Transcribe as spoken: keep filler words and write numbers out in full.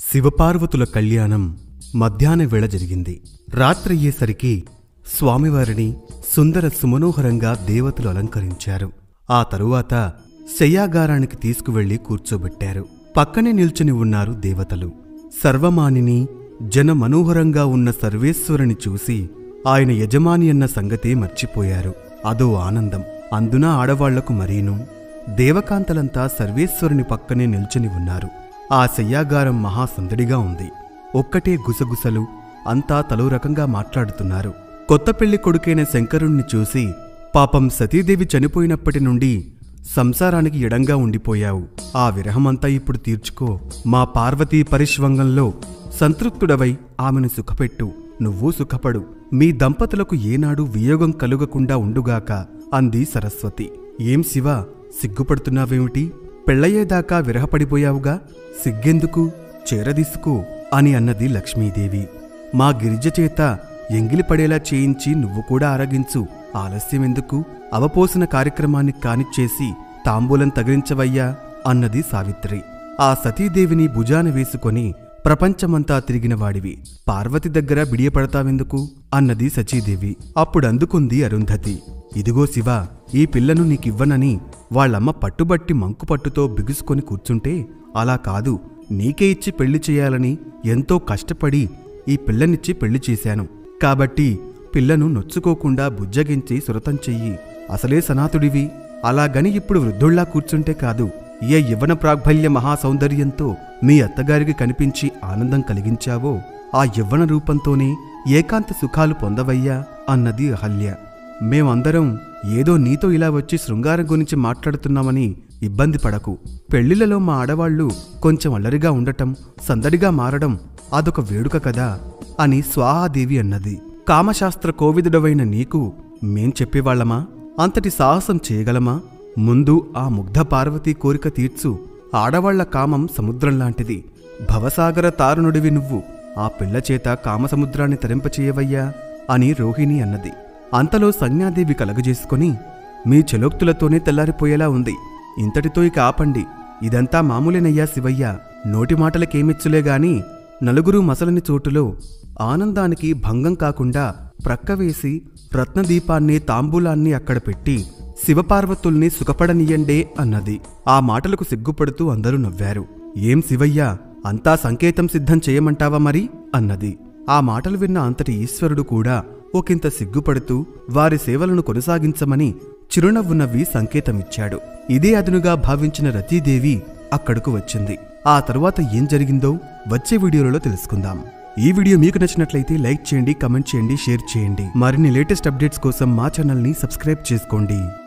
శివపార్వతుల కళ్యాణం మధ్యాహ్న వేళ జరిగింది. రాత్రయ్యేసరికి స్వామివారిని సుందర సుమనోహరంగా దేవతలు అలంకరించారు. ఆ తరువాత శయ్యాగారానికి తీసుకువెళ్లి కూర్చోబెట్టారు. పక్కనే నిల్చుని ఉన్నారు దేవతలు. సర్వమానిని జన మనోహరంగా ఉన్న సర్వేశ్వరుని చూసి ఆయన యజమాని అన్న సంగతే మర్చిపోయారు. అదో ఆనందం. అందున ఆడవాళ్లకు మరీను. దేవకాంతలంతా సర్వేశ్వరుని పక్కనే నిల్చుని ఉన్నారు. ఆ శయ్యాగారం మహాసందడిగా ఉంది. ఒక్కటే గుసగుసలు. అంతా తలో రకంగా మాట్లాడుతున్నారు. కొత్త పెళ్లి కొడుకైన శంకరుణ్ణి చూసి, పాపం సతీదేవి చనిపోయినప్పటి నుండి సంసారానికి ఎడంగా ఉండిపోయావు. ఆ విరహమంతా ఇప్పుడు తీర్చుకో. మా పార్వతీ పరిష్వంగంలో సంతృప్తుడవై ఆమెను సుఖపెట్టు. నువ్వూ సుఖపడు. మీ దంపతులకు ఏనాడు వియోగం కలుగకుండా ఉండుగాక అంది సరస్వతి. ఏం శివ, సిగ్గుపడుతున్నావేమిటి? పెళ్లయ్యేదాకా విరహపడిపోయావుగా, సిగ్గెందుకు? చేరదీసుకో అని అన్నది లక్ష్మీదేవి. మా గిరిజ చేత ఎంగిలిపడేలా చేయించి నువ్వు కూడా ఆరగించు. ఆలస్యమెందుకు? అవపోసిన కార్యక్రమాన్ని కానిచ్చేసి తాంబూలం తగిలించవయ్యా అన్నది సావిత్రి. ఆ సతీదేవిని భుజాన వేసుకొని ప్రపంచమంతా తిరిగిన వాడివి పార్వతి దగ్గర బిడియపడతావెందుకు అన్నది సచీదేవి. అప్పుడందుకుంది అరుంధతి. ఇదిగో శివ, ఈ పిల్లను నీకివ్వనని వాళ్ళమ్మ పట్టుబట్టి మంకుపట్టుతో బిగుసుకొని కూర్చుంటే, అలా కాదు, నీకే ఇచ్చి పెళ్లి చేయాలని ఎంతో కష్టపడి ఈ పిల్లనిచ్చి పెళ్లి చేశాను. కాబట్టి పిల్లను నొచ్చుకోకుండా బుజ్జగించి సురతం చెయ్యి. అసలే సనాతుడివి. అలాగని ఇప్పుడు వృద్ధుళ్లా కూర్చుంటే కాదు. ఏ యవ్వన ప్రాగ్భల్య మహాసౌందర్యంతో మీ అత్తగారికి కనిపించి ఆనందం కలిగించావో, ఆ యవ్వన రూపంతోనే ఏకాంత సుఖాలు పొందవయ్యా అన్నది అహల్య. మేమందరం ఏదో నీతో ఇలా వచ్చి శృంగారం గురించి మాట్లాడుతున్నామని ఇబ్బంది పడకు. పెళ్లిళ్లలో మా ఆడవాళ్లు కొంచెం అల్లరిగా ఉండటం, సందడిగా మారడం అదొక వేడుక కదా అని స్వాహాదేవి అన్నది. కామశాస్త్ర కోవిదుడవైన నీకు మేం చెప్పేవాళ్లమా? అంతటి సాహసం చేయగలమా? ముందు ఆ ముగ్ధ పార్వతీ కోరిక తీర్చు. ఆడవాళ్ల కామం సముద్రంలాంటిది. భవసాగర తారుణుడివి నువ్వు. ఆ పిల్లచేత కామసముద్రాన్ని తరింపచేయవయ్యా అని రోహిణి అన్నది. అంతలో సంజ్ఞాదేవి కలగజేసుకుని, మీ చెలోక్తులతోనే తెల్లారిపోయేలా ఉంది. ఇంతటితో ఇక ఆపండి. ఇదంతా మామూలేనయ్యా శివయ్య. నోటి మాటలకేమిచ్చులేగాని నలుగురు మసలని చోటులో ఆనందానికి భంగం కాకుండా ప్రక్కవేసి రత్నదీపాన్ని తాంబూలాన్ని అక్కడ పెట్టి శివపార్వతుల్ని సుఖపడనీయండే అన్నది. ఆ మాటలకు సిగ్గుపడుతూ అందరూ నవ్వారు. ఏం శివయ్య, అంతా సంకేతం సిద్ధం చేయమంటావా మరి అన్నది. ఆ మాటలు విన్న అంతటి ఈశ్వరుడు కూడా ఒకంత సిగ్గుపడుతూ వారి సేవలను కొనసాగించమని చిరునవ్వునవ్వి సంకేతమిచ్చాడు. ఇదే అదునుగా భావించిన రతీదేవి అక్కడకు వచ్చింది. ఆ తరువాత ఏం జరిగిందో వచ్చే వీడియోలలో తెలుసుకుందాం. ఈ వీడియో మీకు నచ్చినట్లయితే లైక్ చేయండి, కమెంట్ చేయండి, షేర్ చేయండి. మరిన్ని లేటెస్ట్ అప్డేట్స్ కోసం మా ఛానల్ని సబ్స్క్రైబ్ చేసుకోండి.